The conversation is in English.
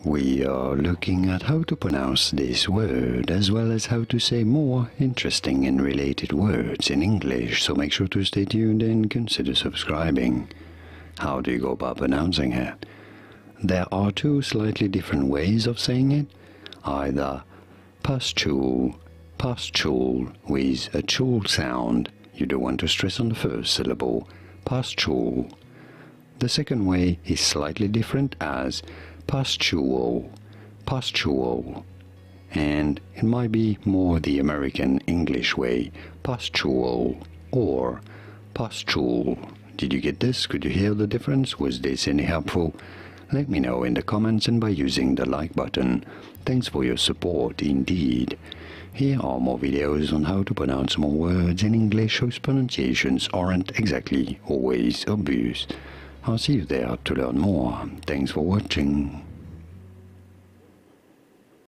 We are looking at how to pronounce this word as well as how to say more interesting and related words in English, so make sure to stay tuned and consider subscribing. How do you go about pronouncing it? There are two slightly different ways of saying it, either pustule, pustule with a chul sound. You don't want to stress on the first syllable, pustule. The second way is slightly different as pustule, pustule, and it might be more the American English way, pustule or pustule. Did you get this? Could you hear the difference? Was this any helpful? Let me know in the comments and by using the like button. Thanks for your support indeed. Here are more videos on how to pronounce more words in English whose pronunciations aren't exactly always obvious. I'll see you there to learn more. Thanks for watching.